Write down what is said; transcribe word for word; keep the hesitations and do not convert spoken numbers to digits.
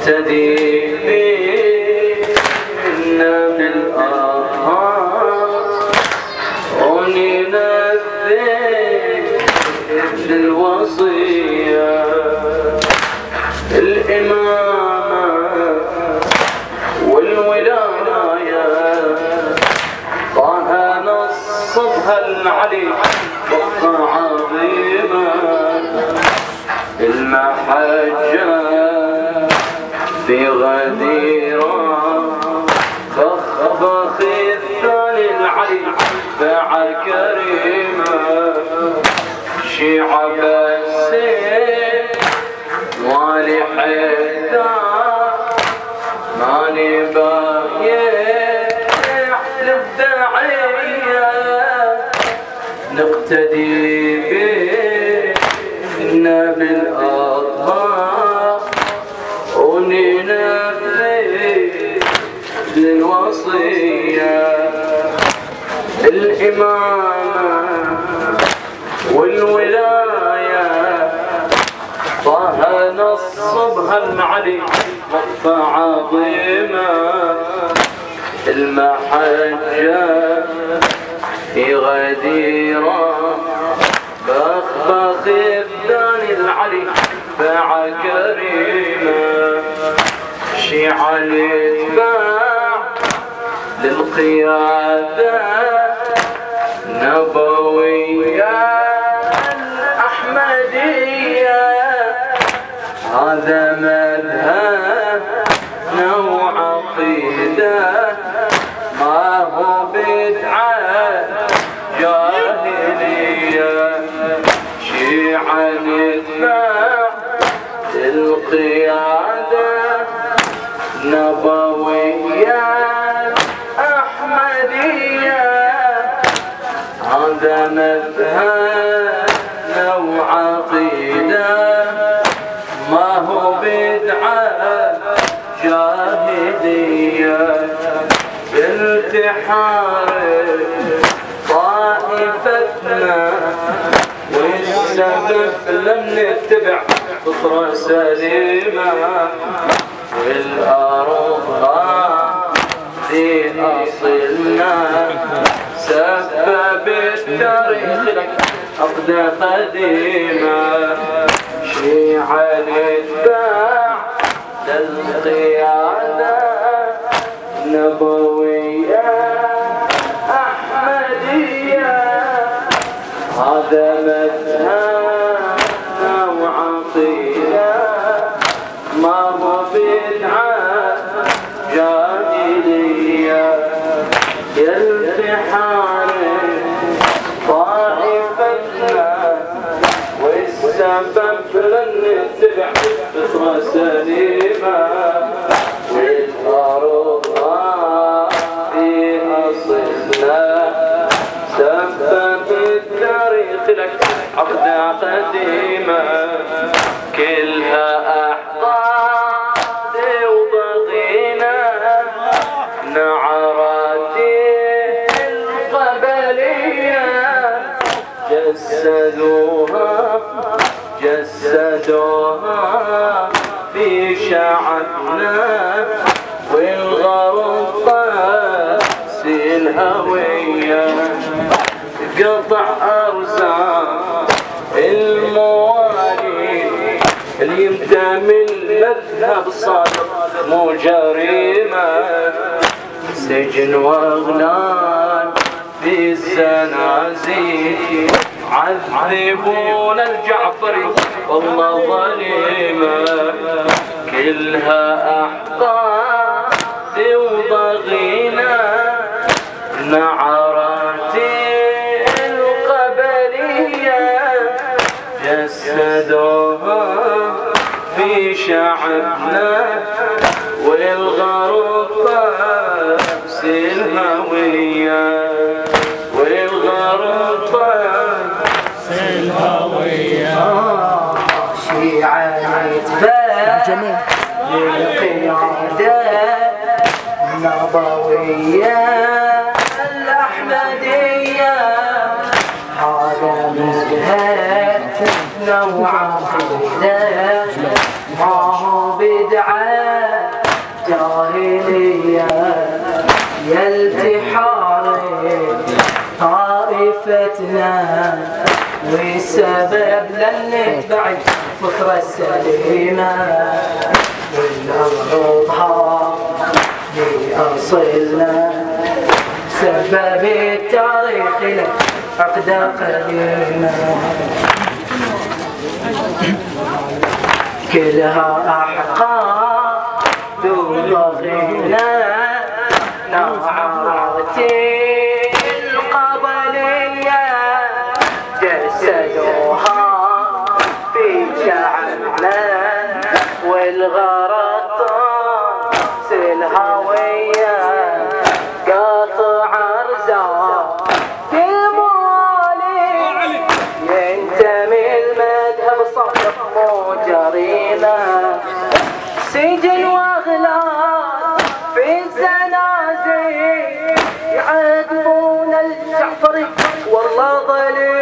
نقتدي بنا بالأطهار وننفذ الوصية الإمامة والولاية طه نصبها العلي وقفة عظيمة المحجة في غديرة بخبخ الثاني العلي باع كريمة شيعة بالسيف والي حدار ماني بايع للداعية نقتدي بنا بالأطهار وننفذ للوصية الإمامة والولاية طه نصبها المعلي وقفة عظيمة المحجة في غديرة بخبخ الثاني العلي باع كريمة شيعة الاتباع للقيادة نبوية الأحمدية هذا مذهبنا وعقيدة ما هو بدعة جاهلية شيعة نتباع القيادة نبوية أحمدية هذا مذهبنا وعقيدة ما هو بدعة جاهلية بالتحار طائفتنا والسبب لم نتبع فطرة سليمة والأرض في أصلنا سبب التاريخ لك عقدة قديمة شيعة نتباع للقيادة نبوية أحمدية هذا مذهبنا وعقيدة ما هو بدعة جاهلية يلتحار طائفتنا والسبب لن نتبع فطرة سليمة والأرض في أصلنا سبب التاريخ لك عقدة قديمة كلها أحقاد وضغينة نعراتي القبلية جسدوها جسدوها في شعبنا والغرب قاسي الهوية قطع أرزاق المواليد اللي ينتمي المذهب صادق مو جريمة سجن واغلال في الزنازين عذبون الجعفري والله ظليمة كلها أحقاد وضغينة نعراتي القبلية جسدوها في شعبنا والغرب قاسي الهوية والغرب قاسي الهوية شيعة نتباع للقيادة نبوية الأحمدية هذا مذهبنا وعقيدة ما هو بدعة الباطنية يا التحار طائفتنا والسبب لن نتبع الفكرة السليمة ونرضها بأصلنا سبب التاريخ له عقدة قديمة كلها أحقاد دولغينا نعرتي القبلية جسدوها في شعبنا والغرض طاس الهوية قاطع أرزاق الموالي ينتمي المذهب صدق مو جريمة سجن واغلال في الزنازين يعذبون الجعفري والله ظليم